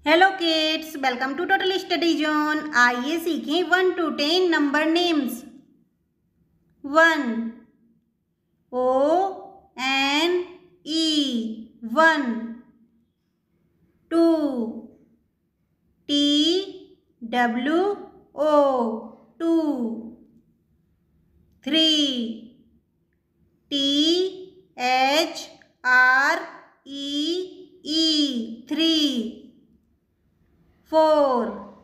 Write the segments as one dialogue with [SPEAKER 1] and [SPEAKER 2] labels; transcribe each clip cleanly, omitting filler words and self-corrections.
[SPEAKER 1] Hello kids, welcome to total study zone. आइए सीखें 1 to 10 number names. 1 O-N-E 1, 2 T-W-O 2, 3 T-H-R-E-E 3, 4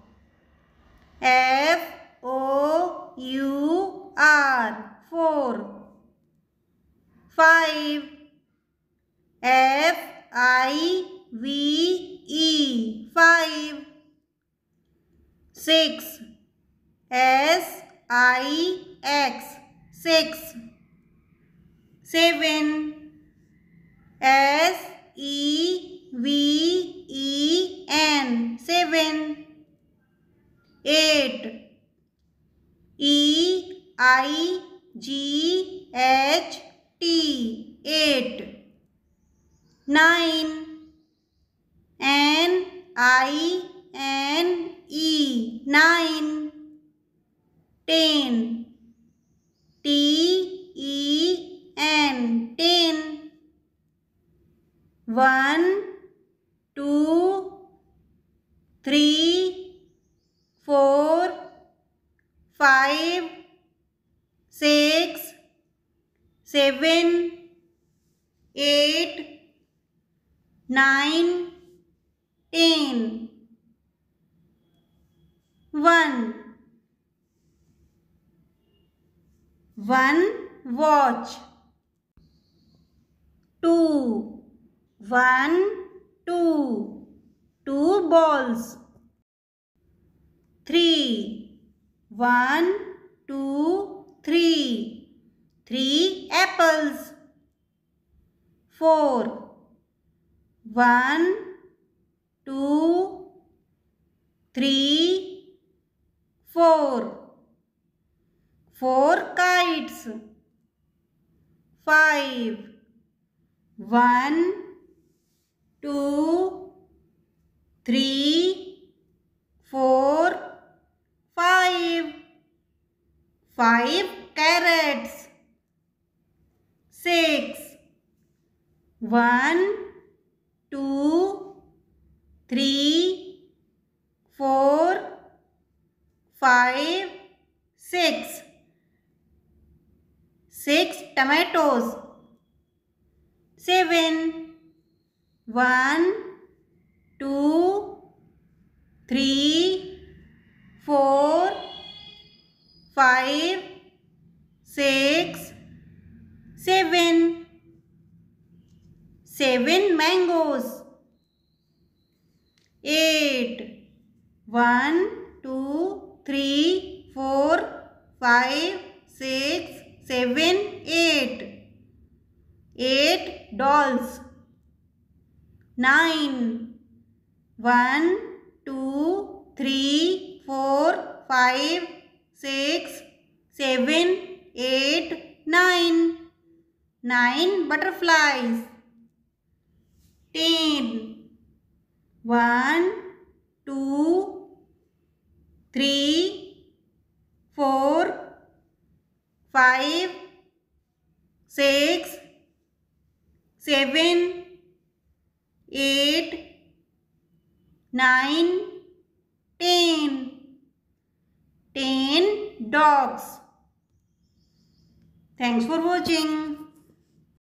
[SPEAKER 1] F-O-U-R 4, 5 F-I-V-E 5, 6 S-I-X 6, 7 S-E-V-E-N 7, 8 E-I-G-H-T 8, 9 N-I-N-E 9, 10 T-E-N 10, 1 2 3 4 5 6 7 8 9 10, 1 watch, 2 2 balls, 3 1 2 3 apples, 4 1 2 3 4 kites, 5 1 2 3 4 5 carrots, 6 1 2 3 4 5 6 tomatoes, 7 1 2 3 4 5 6 7 mangoes, 8 1 2 3 4 5 6 7 8 dolls, 9 1 2 3 4 5 6 7 8 9 butterflies, 10 1 2 3 4 5 6 7 8 9 10 dogs. Thanks for watching.